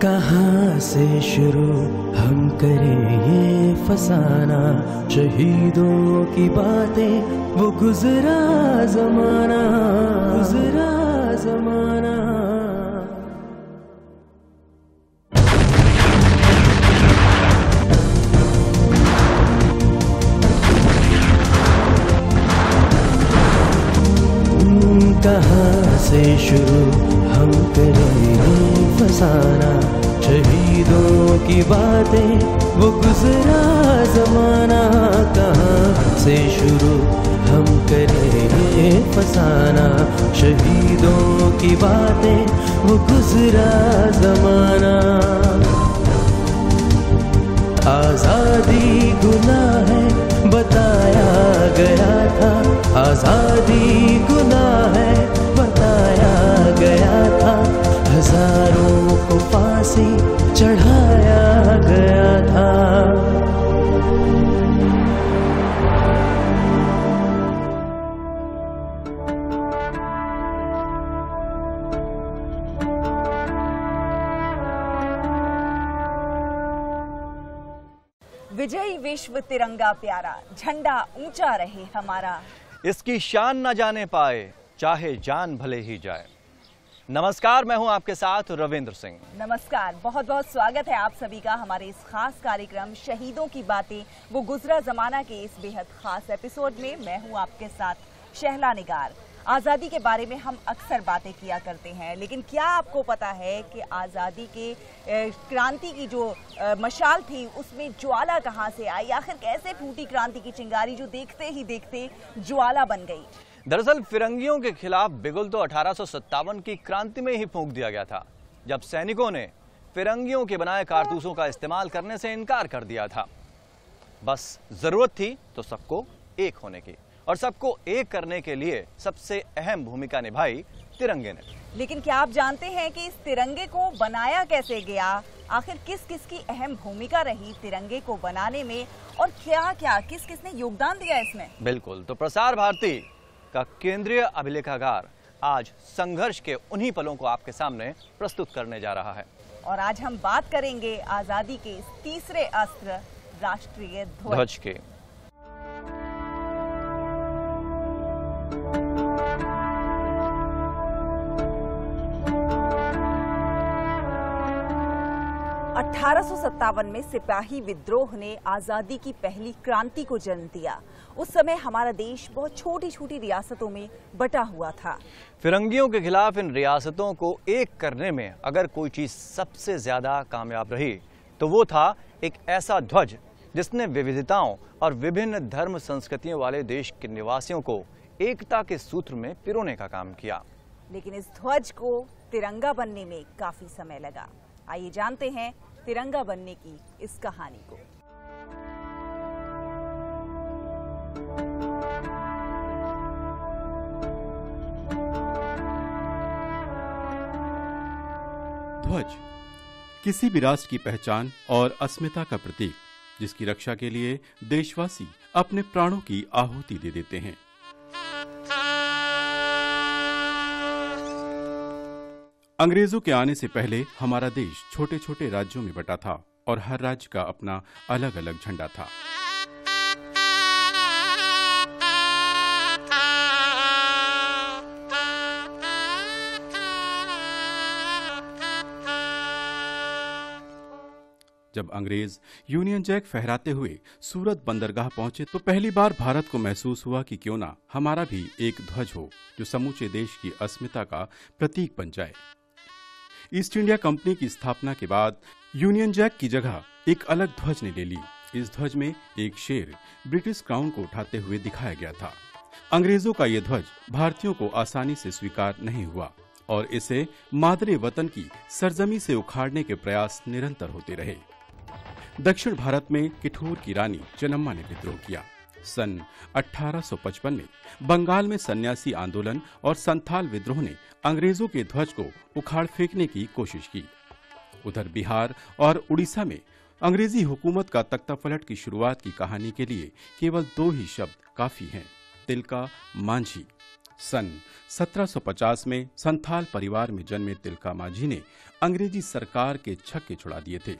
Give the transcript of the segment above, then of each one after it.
कहाँ से शुरू हम करें ये फसाना, शहीदों की बातें वो गुजरा जमाना, गुजरा जमाना। कहाँ से शुरू हम करें फसाना, शहीदों की बातें वो गुजरा जमाना। कहाँ से शुरू हम करें फसाना, शहीदों की बातें वो गुजरा जमाना। आजादी गुनाह है बताया गया था, आजादी गुनाह है बताया गया था, हजारों को फांसी चढ़ाया गया था। विजयी विश्व तिरंगा प्यारा, झंडा ऊंचा रहे हमारा, इसकी शान न जाने पाए चाहे जान भले ही जाए। नमस्कार, मैं हूं आपके साथ रविंद्र सिंह। नमस्कार, बहुत बहुत स्वागत है आप सभी का हमारे इस खास कार्यक्रम शहीदों की बातें वो गुजरा जमाना के इस बेहद खास एपिसोड में। मैं हूं आपके साथ शहला निगार। आज़ादी के बारे में हम अक्सर बातें किया करते हैं, लेकिन क्या आपको पता है कि आज़ादी के क्रांति की जो मशाल थी उसमें ज्वाला कहाँ से आई? आखिर कैसे फूटी क्रांति की चिंगारी जो देखते ही देखते ज्वाला बन गई? दरअसल फिरंगियों के खिलाफ बिगुल तो 1857 की क्रांति में ही फूंक दिया गया था, जब सैनिकों ने फिरंगियों के बनाए कारतूसों का इस्तेमाल करने से इनकार कर दिया था। बस जरूरत थी तो सबको एक होने की, और सबको एक करने के लिए सबसे अहम भूमिका निभाई तिरंगे ने। लेकिन क्या आप जानते हैं कि इस तिरंगे को बनाया कैसे गया? आखिर किस किस की अहम भूमिका रही तिरंगे को बनाने में, और क्या क्या किस किस ने योगदान दिया इसमें? बिल्कुल, तो प्रसार भारती का केंद्रीय अभिलेखागार आज संघर्ष के उन्हीं पलों को आपके सामने प्रस्तुत करने जा रहा है। और आज हम बात करेंगे आजादी के इस तीसरे अस्त्र राष्ट्रीय ध्वज के। 1857 में सिपाही विद्रोह ने आजादी की पहली क्रांति को जन्म दिया। उस समय हमारा देश बहुत छोटी छोटी रियासतों में बटा हुआ था। फिरंगियों के खिलाफ इन रियासतों को एक करने में अगर कोई चीज सबसे ज्यादा कामयाब रही तो वो था एक ऐसा ध्वज जिसने विविधताओं और विभिन्न धर्म संस्कृतियों वाले देश के निवासियों को एकता के सूत्र में पिरोने का काम किया। लेकिन इस ध्वज को तिरंगा बनने में काफी समय लगा। आइए जानते हैं तिरंगा बनने की इस कहानी को। ध्वज किसी भी राष्ट्र की पहचान और अस्मिता का प्रतीक, जिसकी रक्षा के लिए देशवासी अपने प्राणों की आहुति दे देते हैं। अंग्रेजों के आने से पहले हमारा देश छोटे छोटे राज्यों में बटा था और हर राज्य का अपना अलग अलग झंडा था। जब अंग्रेज यूनियन जैक फहराते हुए सूरत बंदरगाह पहुंचे तो पहली बार भारत को महसूस हुआ कि क्यों ना हमारा भी एक ध्वज हो जो समूचे देश की अस्मिता का प्रतीक बन जाए। ईस्ट इंडिया कंपनी की स्थापना के बाद यूनियन जैक की जगह एक अलग ध्वज ने ले ली। इस ध्वज में एक शेर ब्रिटिश क्राउन को उठाते हुए दिखाया गया था। अंग्रेजों का यह ध्वज भारतीयों को आसानी से स्वीकार नहीं हुआ और इसे मादरे वतन की सरजमी से उखाड़ने के प्रयास निरंतर होते रहे। दक्षिण भारत में किठूर की रानी चेन्नम्मा ने विद्रोह किया। सन 1855 में बंगाल में सन्यासी आंदोलन और संथाल विद्रोह ने अंग्रेजों के ध्वज को उखाड़ फेंकने की कोशिश की। उधर बिहार और उड़ीसा में अंग्रेजी हुकूमत का तख्तापलट की शुरुआत की कहानी के लिए केवल दो ही शब्द काफी हैं, तिलका मांझी। सन 1750 में संथाल परिवार में जन्मे तिलका मांझी ने अंग्रेजी सरकार के छक्के छुड़ा दिए थे।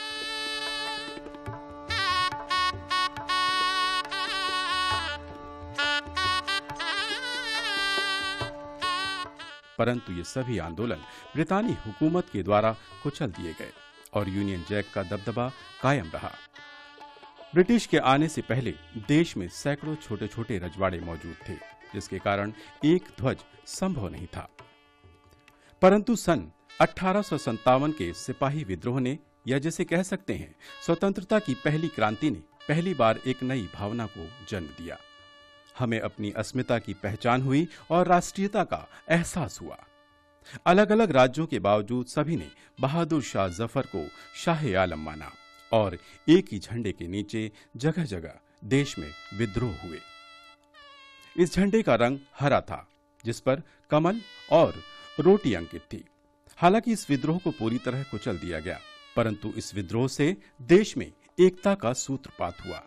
परंतु ये सभी आंदोलन ब्रितानी हुकूमत के द्वारा कुचल दिए गए और यूनियन जैक का दबदबा कायम रहा। ब्रिटिश के आने से पहले देश में सैकड़ों छोटे छोटे रजवाड़े मौजूद थे, जिसके कारण एक ध्वज संभव नहीं था। परंतु सन 1857 के सिपाही विद्रोह ने, या जैसे कह सकते हैं स्वतंत्रता की पहली क्रांति ने, पहली बार एक नई भावना को जन्म दिया। हमें अपनी अस्मिता की पहचान हुई और राष्ट्रीयता का एहसास हुआ। अलग अलग राज्यों के बावजूद सभी ने बहादुर शाह जफर को शाह आलम माना और एक ही झंडे के नीचे जगह जगह देश में विद्रोह हुए। इस झंडे का रंग हरा था, जिस पर कमल और रोटी अंकित थी। हालांकि इस विद्रोह को पूरी तरह कुचल दिया गया, परंतु इस विद्रोह से देश में एकता का सूत्रपात हुआ।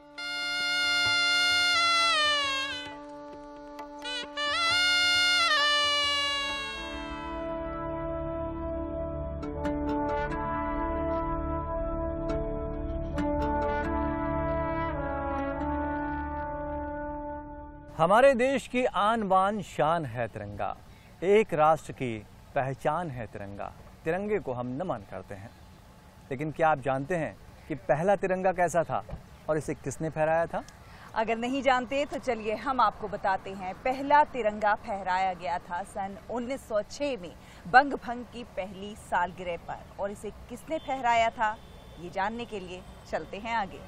हमारे देश की आन बान शान है तिरंगा, एक राष्ट्र की पहचान है तिरंगा। तिरंगे को हम नमन करते हैं। लेकिन क्या आप जानते हैं कि पहला तिरंगा कैसा था और इसे किसने फहराया था? अगर नहीं जानते तो चलिए हम आपको बताते हैं। पहला तिरंगा फहराया गया था सन 1906 में बंग भंग की पहली सालगिरह पर, और इसे किसने फहराया था ये जानने के लिए चलते हैं आगे।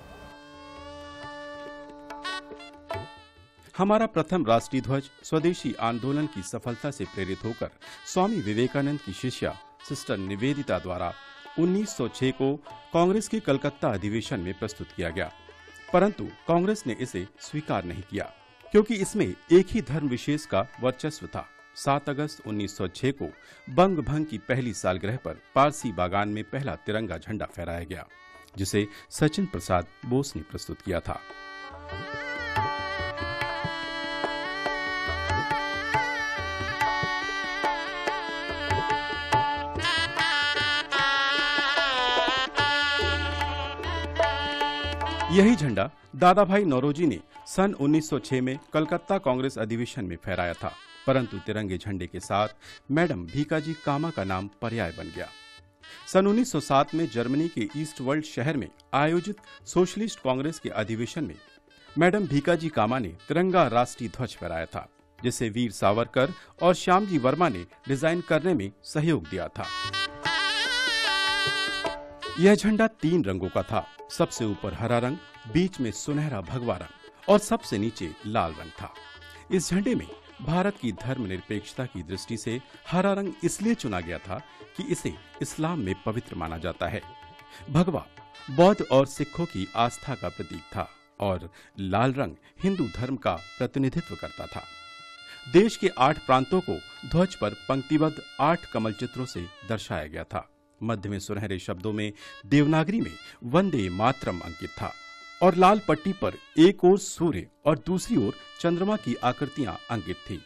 हमारा प्रथम राष्ट्रीय ध्वज स्वदेशी आंदोलन की सफलता से प्रेरित होकर स्वामी विवेकानंद की शिष्या सिस्टर निवेदिता द्वारा 1906 को कांग्रेस के कलकत्ता अधिवेशन में प्रस्तुत किया गया, परंतु कांग्रेस ने इसे स्वीकार नहीं किया क्योंकि इसमें एक ही धर्म विशेष का वर्चस्व था। 7 अगस्त 1906 को बंग भंग की पहली सालगिरह पर पारसी बागान में पहला तिरंगा झंडा फहराया गया, जिसे सचिन प्रसाद बोस ने प्रस्तुत किया था। यही झंडा दादा भाई नौरोजी ने सन 1906 में कलकत्ता कांग्रेस अधिवेशन में फहराया था, परंतु तिरंगे झंडे के साथ मैडम भीकाजी कामा का नाम पर्याय बन गया। सन 1907 में जर्मनी के ईस्ट वर्ल्ड शहर में आयोजित सोशलिस्ट कांग्रेस के अधिवेशन में मैडम भीकाजी कामा ने तिरंगा राष्ट्रीय ध्वज फहराया था, जिसे वीर सावरकर और श्यामजी वर्मा ने डिजाइन करने में सहयोग दिया था। यह झंडा 3 रंगों का था। सबसे ऊपर हरा रंग, बीच में सुनहरा भगवा रंग और सबसे नीचे लाल रंग था। इस झंडे में भारत की धर्मनिरपेक्षता की दृष्टि से हरा रंग इसलिए चुना गया था कि इसे इस्लाम में पवित्र माना जाता है। भगवा बौद्ध और सिखों की आस्था का प्रतीक था और लाल रंग हिंदू धर्म का प्रतिनिधित्व करता था। देश के 8 प्रांतों को ध्वज पर पंक्तिबद्ध 8 कमल चित्रों से दर्शाया गया था। मध्य में सुनहरे शब्दों में देवनागरी में वंदे मातरम अंकित था और लाल पट्टी पर एक ओर सूर्य और दूसरी ओर चंद्रमा की आकृतियां अंकित थी।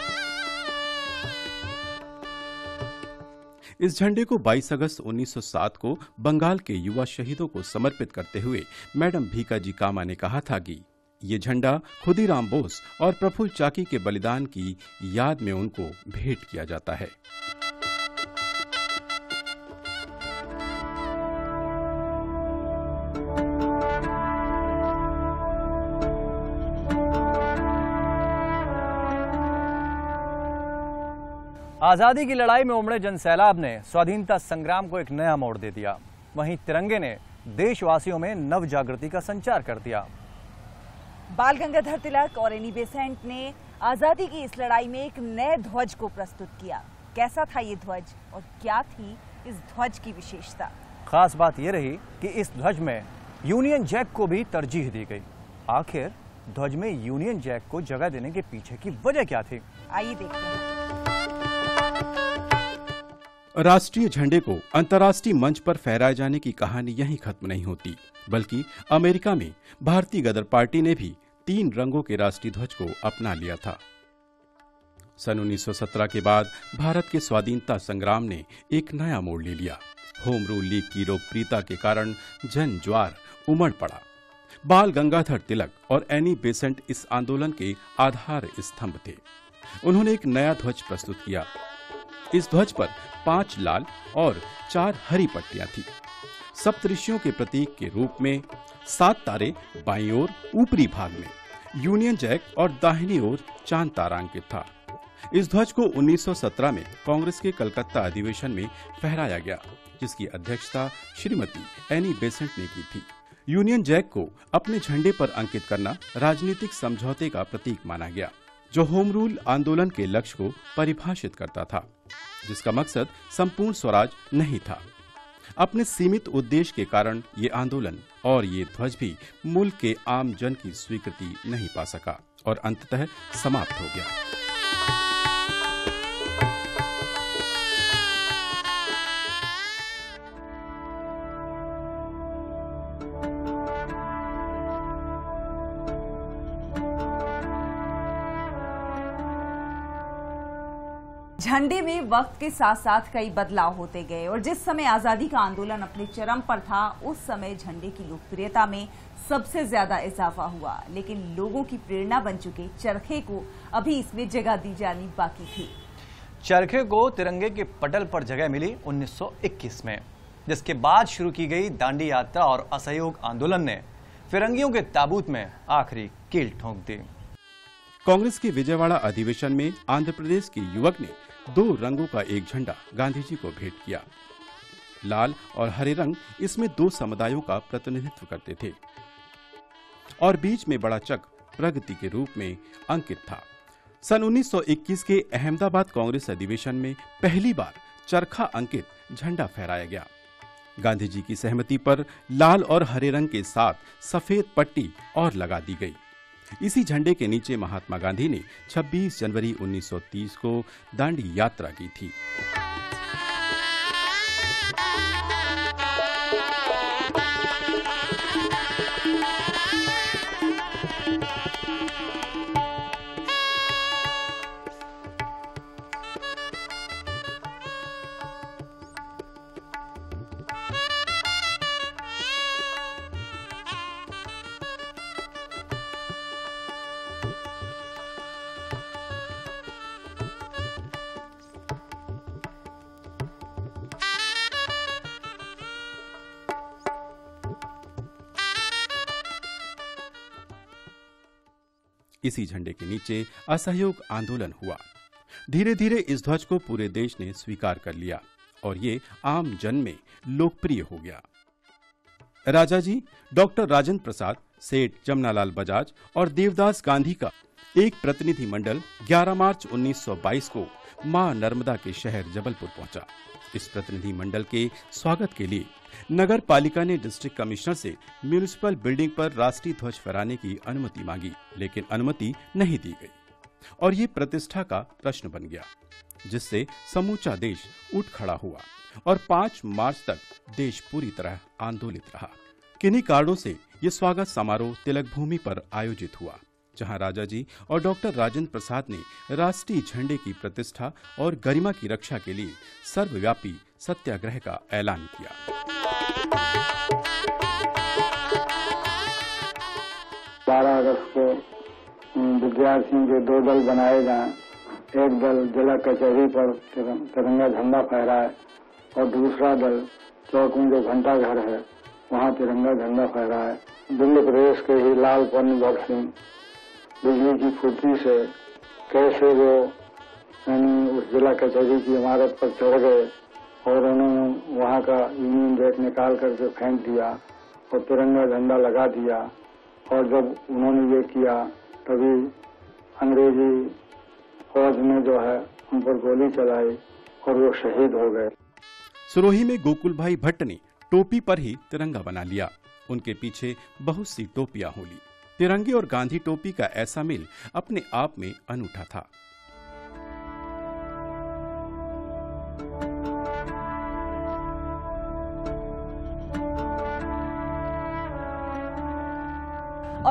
इस झंडे को 22 अगस्त 1907 को बंगाल के युवा शहीदों को समर्पित करते हुए मैडम भीकाजी कामा ने कहा था कि ये झंडा खुदीराम बोस और प्रफुल्ल चाकी के बलिदान की याद में उनको भेंट किया जाता है। आजादी की लड़ाई में उमड़े जनसैलाब ने स्वाधीनता संग्राम को एक नया मोड़ दे दिया। वहीं तिरंगे ने देशवासियों में नव जागृति का संचार कर दिया। बाल गंगाधर तिलक और एनी बेसेंट ने आजादी की इस लड़ाई में एक नए ध्वज को प्रस्तुत किया। कैसा था ये ध्वज और क्या थी इस ध्वज की विशेषता? खास बात यह रही कि इस ध्वज में यूनियन जैक को भी तरजीह दी गई। आखिर ध्वज में यूनियन जैक को जगह देने के पीछे की वजह क्या थी? आइए देखते हैं। राष्ट्रीय झंडे को अंतर्राष्ट्रीय मंच पर फहराए जाने की कहानी यहीं खत्म नहीं होती, बल्कि अमेरिका में भारतीय गदर पार्टी ने भी 3 रंगों के राष्ट्रीय ध्वज को अपना लिया था। सन 1917 के बाद भारत के स्वाधीनता संग्राम ने एक नया मोड़ ले लिया। होम रूल लीग की लोकप्रियता के कारण जन ज्वार उमड़ पड़ा। बाल गंगाधर तिलक और एनी बेसेंट इस आंदोलन के आधार स्तंभ थे। उन्होंने एक नया ध्वज प्रस्तुत किया। इस ध्वज पर 5 लाल और 4 हरी पट्टियां थी। सप्तऋषियों के प्रतीक के रूप में 7 तारे बाईं ओर ऊपरी भाग में, यूनियन जैक और दाहिनी ओर चांद तारांकित था। इस ध्वज को 1917 में कांग्रेस के कलकत्ता अधिवेशन में फहराया गया, जिसकी अध्यक्षता श्रीमती एनी बेसेंट ने की थी। यूनियन जैक को अपने झंडे पर अंकित करना राजनीतिक समझौते का प्रतीक माना गया, जो होम रूल आंदोलन के लक्ष्य को परिभाषित करता था, जिसका मकसद संपूर्ण स्वराज नहीं था। अपने सीमित उद्देश्य के कारण ये आंदोलन और ये ध्वज भी मुल्क के आम जन की स्वीकृति नहीं पा सका और अंततः समाप्त हो गया। झंडे में वक्त के साथ साथ कई बदलाव होते गए और जिस समय आजादी का आंदोलन अपने चरम पर था, उस समय झंडे की लोकप्रियता में सबसे ज्यादा इजाफा हुआ। लेकिन लोगों की प्रेरणा बन चुके चरखे को अभी इसमें जगह दी जानी बाकी थी। चरखे को तिरंगे के पटल पर जगह मिली 1921 में, जिसके बाद शुरू की गई दांडी यात्रा और असहयोग आंदोलन ने फिरंगियों के ताबूत में आखिरी कील ठोंक दी। कांग्रेस के विजयवाड़ा अधिवेशन में आंध्र प्रदेश के युवक ने 2 रंगों का एक झंडा गांधी जी को भेंट किया। लाल और हरे रंग इसमें 2 समुदायों का प्रतिनिधित्व करते थे और बीच में बड़ा चक्र प्रगति के रूप में अंकित था। सन 1921 के अहमदाबाद कांग्रेस अधिवेशन में पहली बार चरखा अंकित झंडा फहराया गया। गांधी जी की सहमति पर लाल और हरे रंग के साथ सफेद पट्टी और लगा दी गई। इसी झंडे के नीचे महात्मा गांधी ने 26 जनवरी 1930 को दांडी यात्रा की थी। इसी झंडे के नीचे असहयोग आंदोलन हुआ। धीरे धीरे इस ध्वज को पूरे देश ने स्वीकार कर लिया और ये आम जन में लोकप्रिय हो गया। राजा जी, डॉक्टर राजेंद्र प्रसाद, सेठ जमनालाल बजाज और देवदास गांधी का एक प्रतिनिधि मंडल 11 मार्च 1922 को मां नर्मदा के शहर जबलपुर पहुंचा। इस प्रतिनिधि मंडल के स्वागत के लिए नगर पालिका ने डिस्ट्रिक्ट कमिश्नर से म्यूनिसिपल बिल्डिंग पर राष्ट्रीय ध्वज फहराने की अनुमति मांगी, लेकिन अनुमति नहीं दी गई और ये प्रतिष्ठा का प्रश्न बन गया, जिससे समूचा देश उठ खड़ा हुआ और 5 मार्च तक देश पूरी तरह आंदोलित रहा। किन्हीं कारणों से ये स्वागत समारोह तिलक भूमि पर आयोजित हुआ, जहां राजा जी और डॉक्टर राजेंद्र प्रसाद ने राष्ट्रीय झंडे की प्रतिष्ठा और गरिमा की रक्षा के लिए सर्वव्यापी सत्याग्रह का ऐलान किया। 12 अगस्त को विद्यार्थियों के 2 दल बनाए गए। एक दल जिला कचहरी पर तिरंगा झंडा फहराए और दूसरा दल चौक में जो घंटा घर है वहाँ तिरंगा झंडा फहराए। दिल्ली प्रदेश के ही लाल पन्नीभर सिंह बिजली की फुर्ती से कैसे वो उस जिला कचहरी की इमारत पर चढ़ गए और उन्होंने वहाँ का यूनियन जैक निकाल करके फेंक दिया और तिरंगा झंडा लगा दिया। और जब उन्होंने ये किया तभी अंग्रेजी फौज ने जो है उन पर गोली चलाई और वो शहीद हो गए। सुरोही में गोकुल भाई भट्ट ने टोपी पर ही तिरंगा बना लिया। उनके पीछे बहुत सी टोपियां होली। तिरंगे और गांधी टोपी का ऐसा मेल अपने आप में अनूठा था।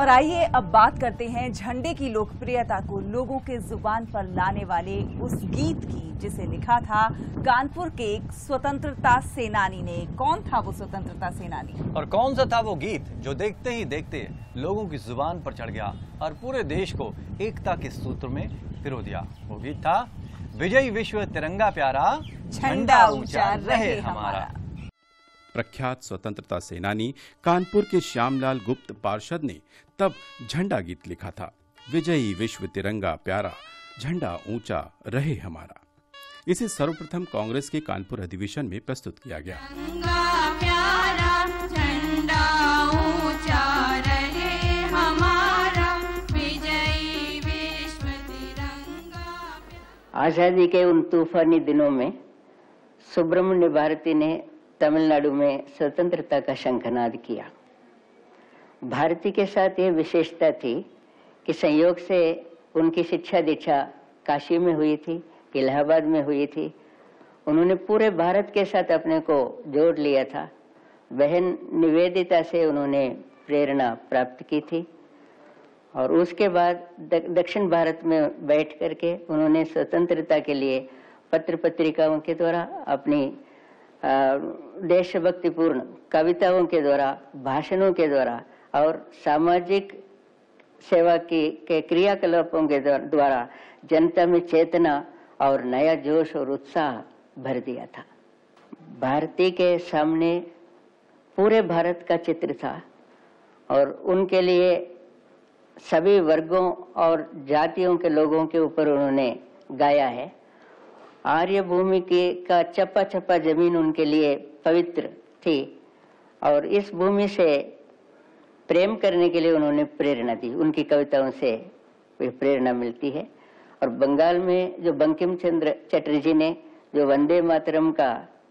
और आइए अब बात करते हैं झंडे की लोकप्रियता को लोगों के जुबान पर लाने वाले उस गीत की जिसे लिखा था कानपुर के एक स्वतंत्रता सेनानी ने। कौन था वो स्वतंत्रता सेनानी और कौन सा था वो गीत जो देखते ही देखते लोगों की जुबान पर चढ़ गया और पूरे देश को एकता के सूत्र में पिरो दिया? वो गीत था विजयी विश्व तिरंगा प्यारा, झंडा ऊंचा रहे हमारा। प्रख्यात स्वतंत्रता सेनानी कानपुर के श्यामलाल गुप्त पार्षद ने तब झंडा गीत लिखा था, विजयी विश्व तिरंगा प्यारा, झंडा ऊंचा रहे हमारा। इसे सर्वप्रथम कांग्रेस के कानपुर अधिवेशन में प्रस्तुत किया गया। प्यारा, झंडा ऊंचा रहे हमारा, विजयी विश्व तिरंगा। आजादी के उन तूफानी दिनों में सुब्रमण्य भारती ने तमिलनाडु में स्वतंत्रता का शंखनाद किया। भारती के साथ ये विशेषता थी कि संयोग से उनकी शिक्षा दीक्षा काशी में हुई थी, इलाहाबाद में हुई थी। उन्होंने पूरे भारत के साथ अपने को जोड़ लिया था। बहन निवेदिता से उन्होंने प्रेरणा प्राप्त की थी और उसके बाद दक्षिण भारत में बैठ करके उन्होंने स्वतंत्रता के लिए पत्र पत्रिकाओं के द्वारा, अपनी देशभक्तिपूर्ण कविताओं के द्वारा, भाषणों के द्वारा और सामाजिक सेवा के क्रियाकलापों के द्वारा जनता में चेतना और नया जोश और उत्साह भर दिया था। भारती के सामने पूरे भारत का चित्र था और उनके लिए सभी वर्गों और जातियों के लोगों के ऊपर उन्होंने गाया है। आर्य भूमि का चप्पा चप्पा जमीन उनके लिए पवित्र थी और इस भूमि से प्रेम करने के लिए उन्होंने प्रेरणा दी। उनकी कविताओं से प्रेरणा मिलती है। और बंगाल में जो बंकिम चंद्र चटर्जी ने जो वंदे मातरम का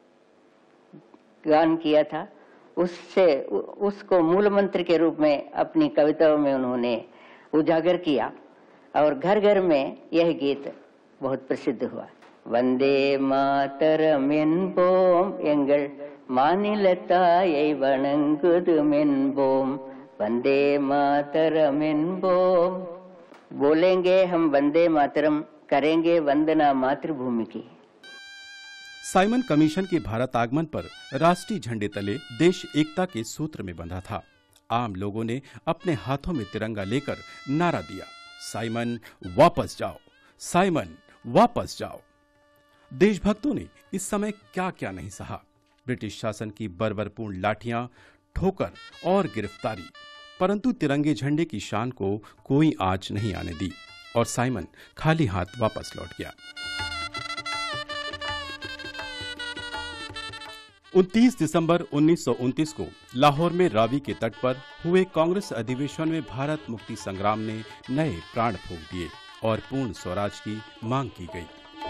गान किया था, उसको मूल मंत्र के रूप में अपनी कविताओं में उन्होंने उजागर किया और घर घर में यह गीत बहुत प्रसिद्ध हुआ। वंदे मातरम என்போம் எங்கள் மாநில தாயை வணங்குதும் என்போம், वंदे मातरम என்போம்। बोलेंगे हम वंदे मातरम, करेंगे वंदना मातृभूमि की। साइमन कमीशन के भारत आगमन पर राष्ट्रीय झंडे तले देश एकता के सूत्र में बंधा था। आम लोगों ने अपने हाथों में तिरंगा लेकर नारा दिया, साइमन वापस जाओ, साइमन वापस जाओ। देशभक्तों ने इस समय क्या क्या नहीं सहा। ब्रिटिश शासन की बर्बरपूर्ण लाठियां, ठोकर और गिरफ्तारी, परंतु तिरंगे झंडे की शान को कोई आंच नहीं आने दी और साइमन खाली हाथ वापस लौट गया। 29 दिसंबर 1929 को लाहौर में रावी के तट पर हुए कांग्रेस अधिवेशन में भारत मुक्ति संग्राम ने नए प्राण फूंक दिए और पूर्ण स्वराज की मांग की गई।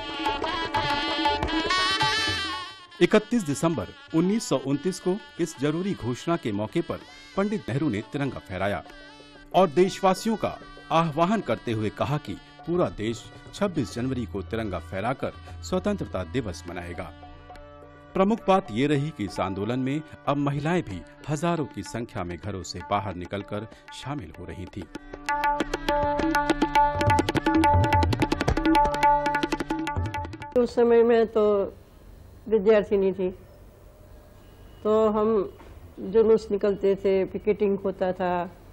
31 दिसंबर 1929 को इस जरूरी घोषणा के मौके पर पंडित नेहरू ने तिरंगा फहराया और देशवासियों का आह्वान करते हुए कहा कि पूरा देश 26 जनवरी को तिरंगा फहराकर स्वतंत्रता दिवस मनाएगा। प्रमुख बात ये रही कि इस आंदोलन में अब महिलाएं भी हजारों की संख्या में घरों से बाहर निकलकर शामिल हो रही थी। उस समय में तो विद्यार्थिनी थी, तो हम जुलूस निकलते थे, पिकेटिंग होता था,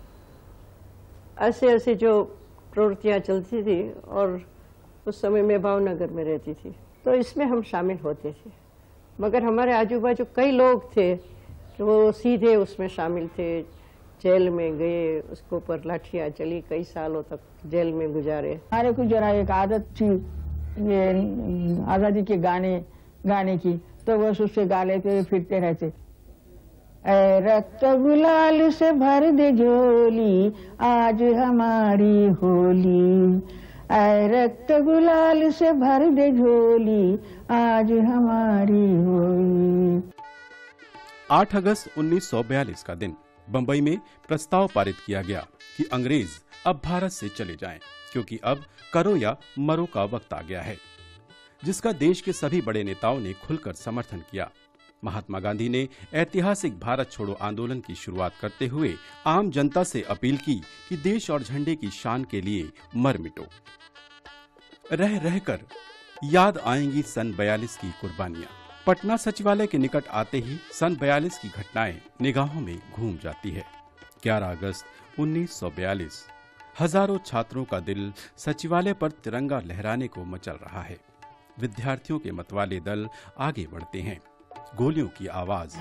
ऐसे ऐसे जो प्रवृत्तियाँ चलती थी। और उस समय मैं भावनगर में रहती थी, तो इसमें हम शामिल होते थे। मगर हमारे आजू बाजू कई लोग थे कि वो सीधे उसमें शामिल थे, जेल में गए, उसके ऊपर लाठियाँ चली, कई सालों तक जेल में गुजारे। हमारे को जरा एक आदत थी ये आज़ादी के गाने की, तो बस उससे गा लेते फिरते रहते। ऐ रक्त गुलाल से भर दे झोली, आज हमारी होली, ऐ रक्त गुलाल से भर दे झोली, आज हमारी होली। 8 अगस्त 1942 का दिन बंबई में प्रस्ताव पारित किया गया कि अंग्रेज अब भारत से चले जाएं, क्योंकि अब करो या मरो का वक्त आ गया है, जिसका देश के सभी बड़े नेताओं ने खुलकर समर्थन किया। महात्मा गांधी ने ऐतिहासिक भारत छोड़ो आंदोलन की शुरुआत करते हुए आम जनता से अपील की कि देश और झंडे की शान के लिए मर मिटो। रह रहकर याद आएंगी सन 42 की कुर्बानियां। पटना सचिवालय के निकट आते ही सन 42 की घटनाएं निगाहों में घूम जाती है। 11 अगस्त 1942 हजारों छात्रों का दिल सचिवालय पर तिरंगा लहराने को मचल रहा है। विद्यार्थियों के मतवाले दल आगे बढ़ते हैं। गोलियों की आवाज।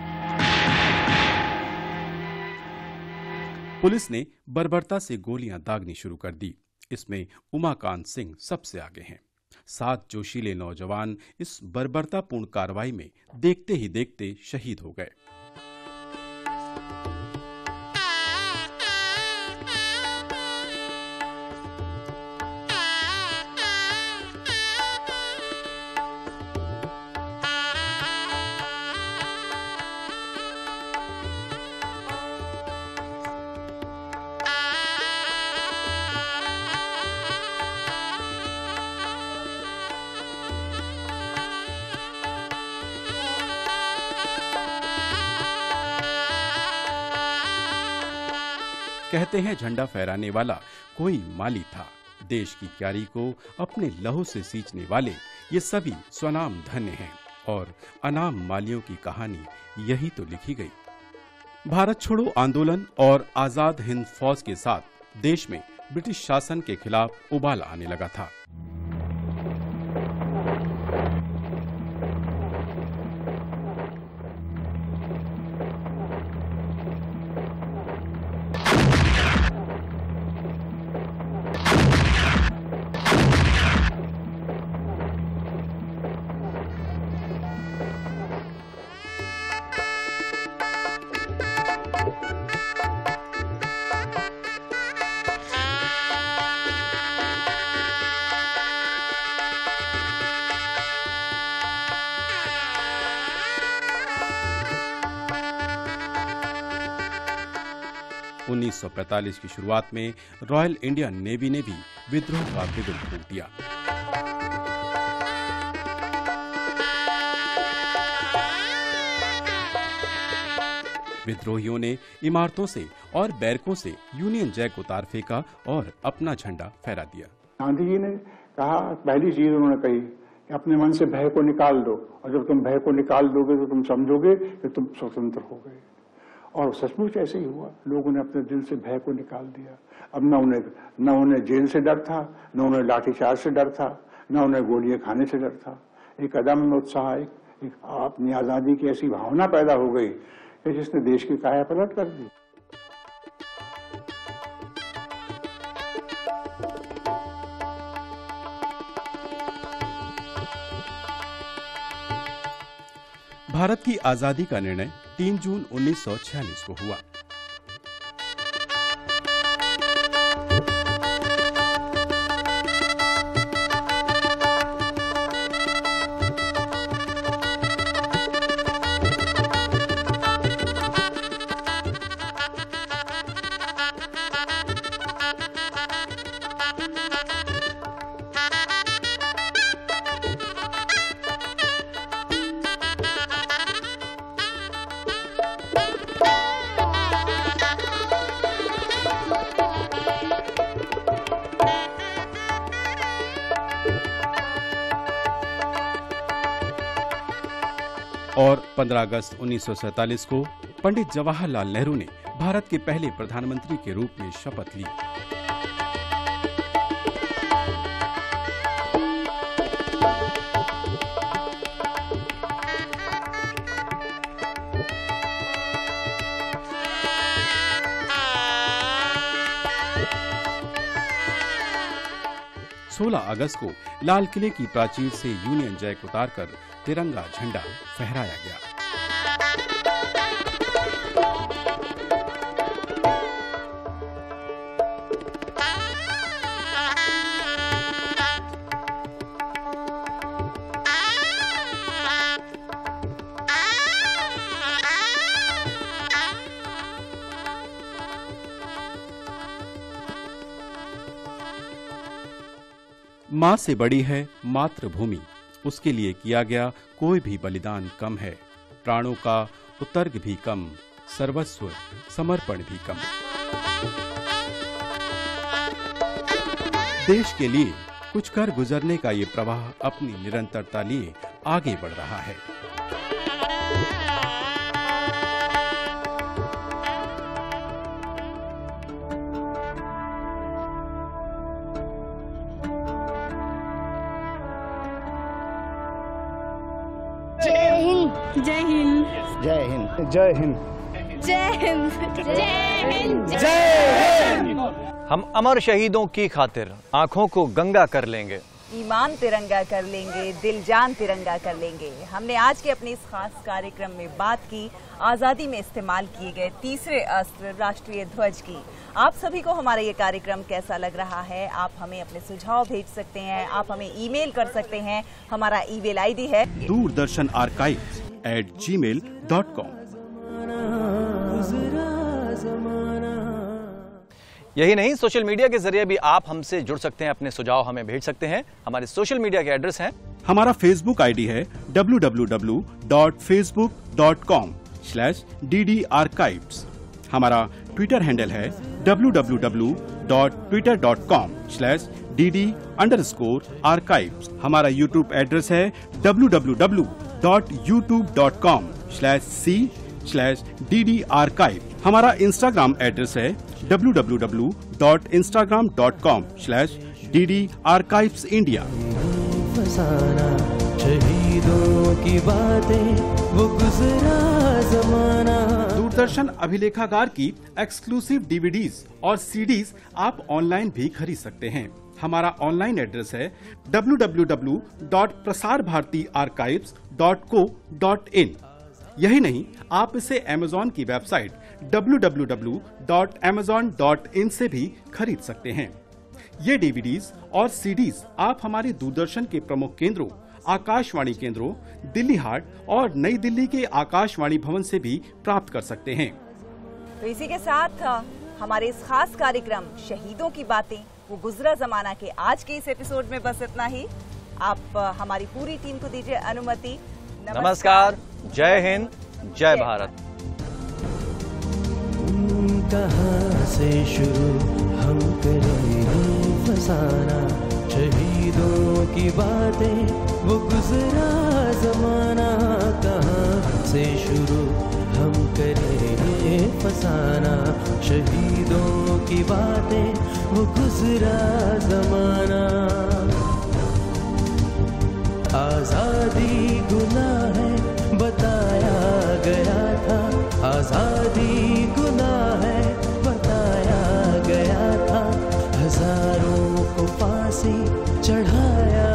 पुलिस ने बर्बरता से गोलियां दागनी शुरू कर दी। इसमें उमाकांत सिंह सबसे आगे हैं। 7 जोशीले नौजवान इस बर्बरतापूर्ण कार्रवाई में देखते ही देखते शहीद हो गए। कहते हैं झंडा फहराने वाला कोई माली था। देश की क्यारी को अपने लहू से सींचने वाले ये सभी स्वनाम धन्य हैं और अनाम मालियों की कहानी यही तो लिखी गई। भारत छोड़ो आंदोलन और आजाद हिंद फौज के साथ देश में ब्रिटिश शासन के खिलाफ उबाल आने लगा था। उन्नीस 1945 की शुरुआत में रॉयल इंडियन नेवी ने भी विद्रोह का बिगुल फूंक दिया। विद्रोहियों ने इमारतों से और बैरकों से यूनियन जैक उतार फेंका और अपना झंडा फहरा दिया। गांधी जी ने कहा, पहली चीज उन्होंने कही कि अपने मन से भय को निकाल दो, और जब तुम भय को निकाल दोगे तो तुम समझोगे कि तुम स्वतंत्र हो गए। और सचमुच ऐसे ही हुआ। लोगों ने अपने दिल से भय को निकाल दिया। अब न उन्हें जेल से डर था, न उन्हें लाठीचार्ज से डर था, न उन्हें गोलियां खाने से डर था। एक अदम्य उत्साह, एक अपनी आजादी की ऐसी भावना पैदा हो गई कि जिसने देश की काया पलट कर दी। भारत की आजादी का निर्णय 3 जून 1946 को हुआ। और 15 अगस्त 1947 को पंडित जवाहरलाल नेहरू ने भारत के पहले प्रधानमंत्री के रूप में शपथ ली। सोलह अगस्त को लाल किले की प्राचीर से यूनियन जैक उतारकर तिरंगा झंडा फहराया गया। मां से बड़ी है मातृभूमि, उसके लिए किया गया कोई भी बलिदान कम है। प्राणों का उत्सर्ग भी कम, सर्वस्व समर्पण भी कम। देश के लिए कुछ कर गुजरने का ये प्रवाह अपनी निरंतरता लिए आगे बढ़ रहा है। जय हिंद, जय हिंद, जय हिंद, जय हिंद, जय हिंद, जय हिंद, जय हिंद। हम अमर शहीदों की खातिर आंखों को गंगा कर लेंगे, ईमान तिरंगा कर लेंगे, दिल जान तिरंगा कर लेंगे। हमने आज के अपने इस खास कार्यक्रम में बात की आज़ादी में इस्तेमाल किए गए तीसरे अस्त्र राष्ट्रीय ध्वज की। आप सभी को हमारा ये कार्यक्रम कैसा लग रहा है? आप हमें अपने सुझाव भेज सकते हैं, आप हमें ईमेल कर सकते हैं। हमारा ईमेल आईडी है doordarshanarchives@gmail.com। यही नहीं, सोशल मीडिया के जरिए भी आप हमसे जुड़ सकते हैं, अपने सुझाव हमें भेज सकते हैं। हमारे सोशल मीडिया के एड्रेस हैं, हमारा फेसबुक आईडी है www.facebook.com/ddarchives। हमारा ट्विटर हैंडल है www.twitter.com/dd_archives। हमारा यूट्यूब एड्रेस है www.youtube.com/c/ddarchive। हमारा इंस्टाग्राम एड्रेस है www.instagram.com/ddarchivesindia। फसाना शहीदों की बातें, वो गुजरा जमाना। दूरदर्शन अभिलेखागार की एक्सक्लूसिव डीवीडीज और सीडीज आप ऑनलाइन भी खरीद सकते हैं। हमारा ऑनलाइन एड्रेस है www.prasarbharatiarchives.co.in। यही नहीं, आप इसे अमेज़न की वेबसाइट www.amazon.in से भी खरीद सकते हैं। ये डीवीडीज और सीडीज आप हमारे दूरदर्शन के प्रमुख केंद्रों, आकाशवाणी केंद्रों, दिल्ली हाट और नई दिल्ली के आकाशवाणी भवन से भी प्राप्त कर सकते हैं। तो इसी के साथ हमारे इस खास कार्यक्रम शहीदों की बातें वो गुजरा जमाना के आज के इस एपिसोड में बस इतना ही। आप हमारी पूरी टीम को दीजिए अनुमति। नमस्कार, जय हिंद, जय भारत। कहाँ से शुरू हम करेंगे फसाना शहीदों की बातें, वो गुजरा जमाना। कहाँ से शुरू हम करेंगे फसाना शहीदों की बातें, वो गुजरा जमाना। आजादी गुनाह है बताया गया था, आजादी गुनाह है बताया गया था। हजारों को फांसी चढ़ाया